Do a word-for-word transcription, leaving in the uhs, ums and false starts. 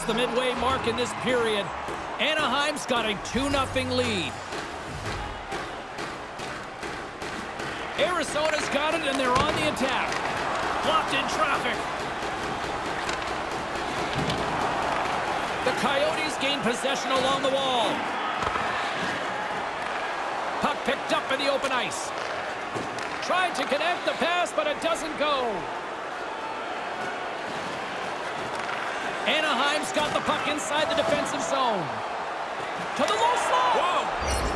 the midway mark in this period. Anaheim's got a two nothing lead. Arizona's got it, and they're on the attack. Blocked in traffic. The Coyotes gain possession along the wall. Puck picked up in the open ice. Tried to connect the pass, but it doesn't go. Anaheim's got the puck inside the defensive zone. To the low slot. Whoa!